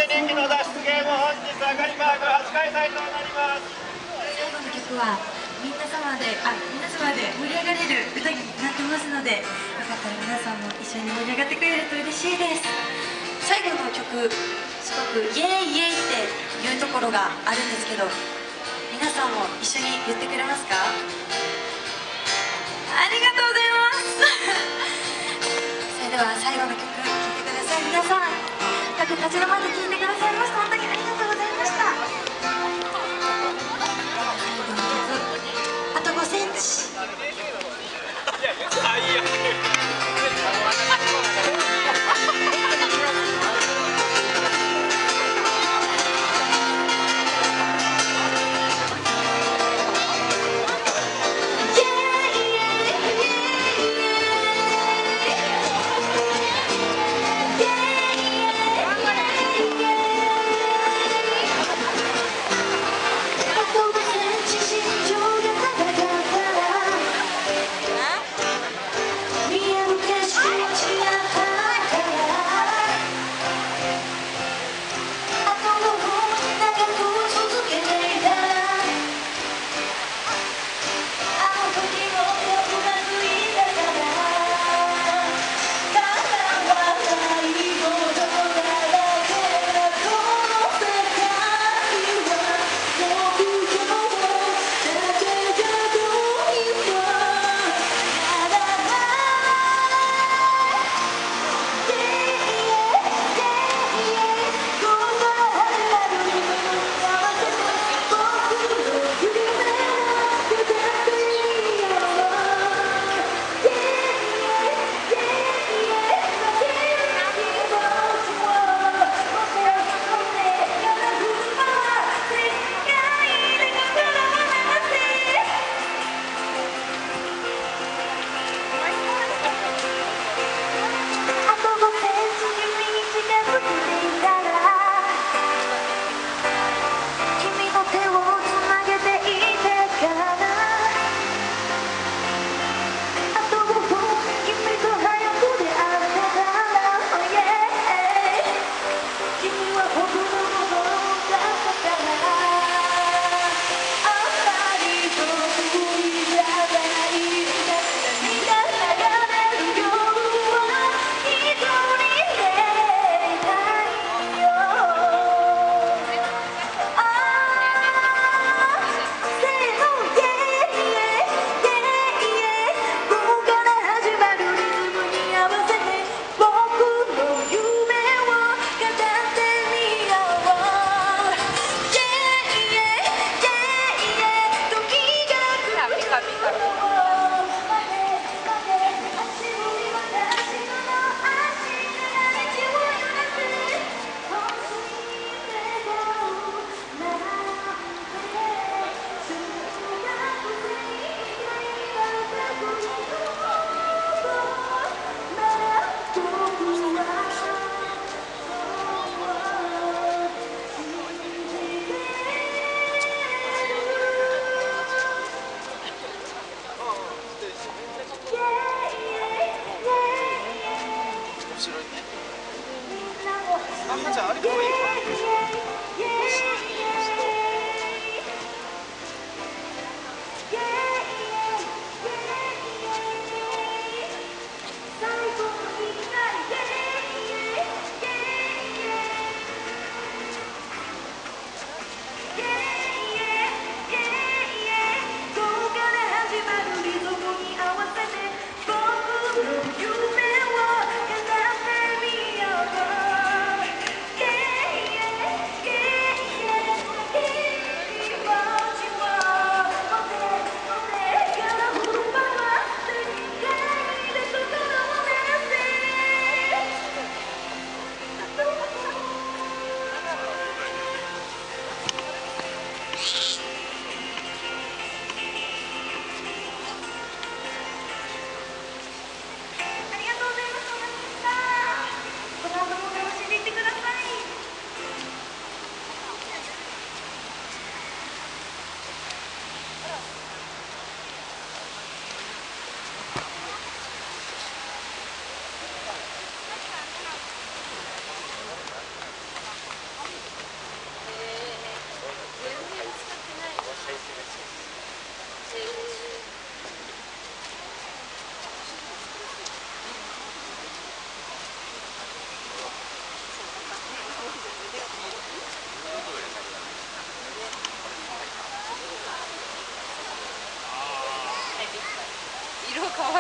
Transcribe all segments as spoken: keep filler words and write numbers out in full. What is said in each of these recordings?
で人気の脱出ゲーム、本日あかりパーク初開催となります。 最後の曲は皆様であ皆様で盛り上がれる歌になってますので、よかったら皆さんも一緒に盛り上がってくれると嬉しいです。最後の曲すごくイエーイイエーイっていうところがあるんですけど、皆さんも一緒に言ってくれますか？ありがとうございますそれでは最後の曲聴いてください。皆さんよく立ち止まって聴いてくださいました。本当にありがとうございました。最後の曲、あとごセンチ。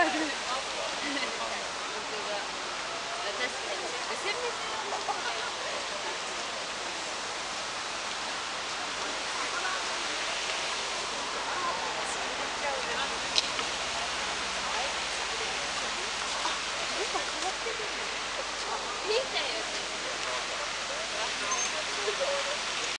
前で。